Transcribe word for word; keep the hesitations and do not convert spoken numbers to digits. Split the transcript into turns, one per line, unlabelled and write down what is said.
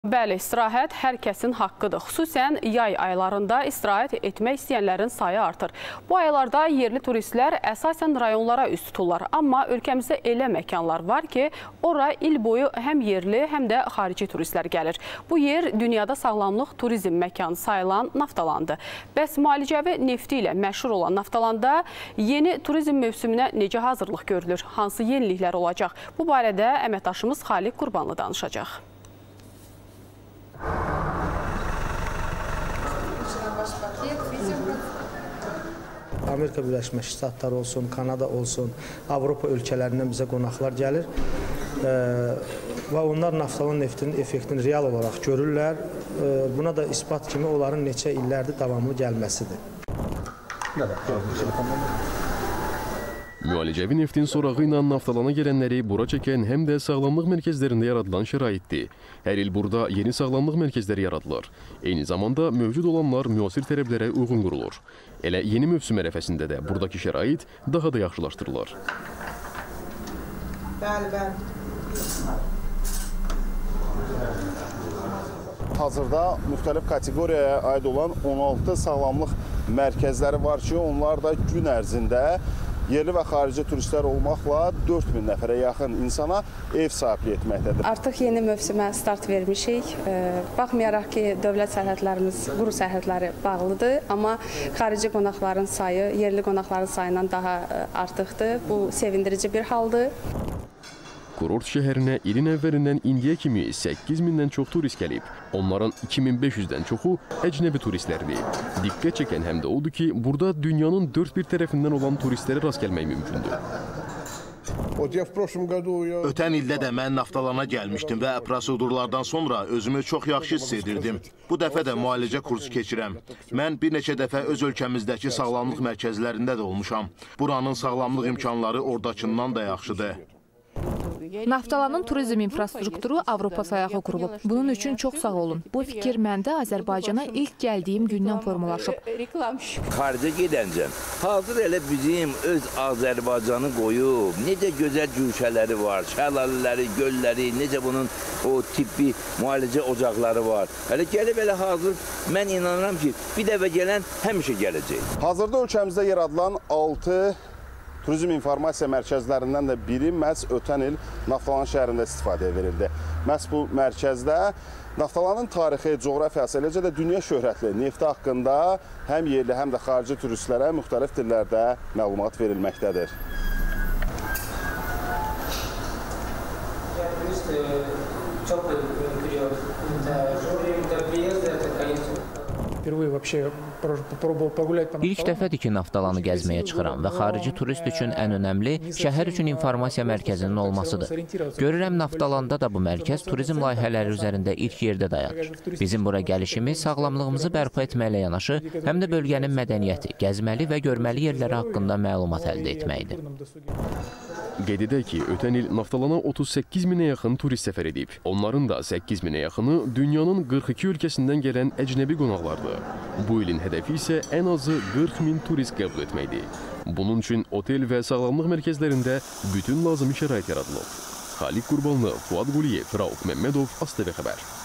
Bəli, istirahət hər kəsin haqqıdır. Xüsusən yay aylarında istirahət etmək istəyənlərin sayı artır. Bu aylarda yerli turistlər əsasən rayonlara üst tuturlar. Amma ölkəmizdə elə məkanlar var ki, ora il boyu həm yerli, həm də xarici turistlər gəlir. Bu yer dünyada sağlamlıq turizm məkanı sayılan Naftalandı. Bəs müalicəvi nefti ilə məşhur olan Naftalanda yeni turizm mövsümünə necə hazırlıq görülür? Hansı yeniliklər olacaq? Bu barədə əməkdaşımız Xaliq Qurbanlı danışacaq.
Amerika Birləşmiş Ştatları olsun, Kanada olsun, Avropa ölkələrindən bizə qonaqlar gəlir və onlar Naftalan neftinin effektini real olaraq görürlər. Buna da isbat kimi onların neçə illərdir davamlı gəlməsidir.
Müalicəvi neftin sorağı ilə Naftalana gələnləri bura çəkən həm də sağlamlıq mərkəzlərində yaradılan şəraitdir. Hər il burada yeni sağlamlıq mərkəzləri yaradılır. Eyni zamanda mövcud olanlar müasir tələblərə uyğun qurulur. Elə yeni mövsüm ərəfəsində də buradakı şərait daha da yaxşılaşdırılır.
Bəli, bəli.
Hazırda müxtəlif kateqoriyaya aid olan on altı sağlamlıq mərkəzləri var ki, onlar da gün ərzində yerli və xarici turistlər olmaqla dörd min nəfərə yaxın insana ev sahibliyi etməkdədir.
Artıq yeni mövsümə start vermişik. Baxmayaraq ki, dövlət sərhədlərimiz, quru sərhədləri bağlıdır, amma xarici qonaqların sayı yerli qonaqların sayından daha artıqdır. Bu sevindirici bir haldır.
Kurort şəhərinə ilin əvvəlindən indiyə kimi səkkiz mindən çox turist gəlib. Onların iki min beş yüzdən çoxu əcnəbi turistlərdir. Diqqət çəkən həm də odur ki, burada dünyanın dörd bir tərəfindən olan turistlərə rast gəlmək mümkündür.
Ötən ildə də mən Naftalana gəlmişdim və prosedurlardan sonra özümü çox yaxşı hiss edirdim. Bu dəfə də müalicə kursu keçirəm. Mən bir neçə dəfə öz ölkəmizdəki sağlamlıq mərkəzlərində də olmuşam. Buranın sağlamlıq imkanları oradakından da yaxşıdır.
Naftalanın turizm infrastrukturu Avropa sayağı qurulub. Bunun üçün çox sağ olun. Bu fikir məndə Azərbaycana ilk gəldiyim gündən formalaşıb.
Xaricə gedəncəm, hazır elə bizim öz Azərbaycanı qoyub, necə gözəl gülşələri var, şəlalələri, gölləri, necə bunun o tibbi müalicə ocaqları var. Hələ gəlib elə hazır, mən inanıram ki, bir dəfə gələn həmişə gələcək.
Hazırda ölkəmizdə yaradılan altı turizm informasiya mərkəzlərindən də biri məhz ötən il Naftalan şəhərində istifadəyə verildi. Məhz bu mərkəzdə Naftalanın tarixi, coğrafiyası, eləcə də dünya şöhrətli nefti haqqında həm yerli, həm də xarici turistlərə müxtəlif dillərdə məlumat verilməkdədir.
İlk dəfədir ki, Naftalanı gəzməyə çıxıram və xarici turist üçün ən önəmli şəhər üçün informasiya mərkəzinin olmasıdır. Görürəm Naftalanda da bu mərkəz turizm layihələri üzərində ilk yerdə dayanır. Bizim bura gəlişimiz sağlamlığımızı bərpa etməklə yanaşı, həm də bölgənin mədəniyyəti, gəzməli və görməli yerləri haqqında məlumat əldə etməkdir.
Qeyd edək ki, ötən il Naftalana otuz səkkiz minə yaxın turist səfər edib. Onların da səkkiz minə yaxını dünyanın qırx iki ölkəsindən gələn əcnəbi qonaqlardır. Bu ilin hədəfi isə ən azı qırx min turist qəbul etməkdir. Bunun üçün otel və sağlamlıq mərkəzlərində bütün lazımi şərait yaradılıb. Xaliq Qurbanlı, Fuad Quliyev, Rauf Məmmədov, AzTV xəbər.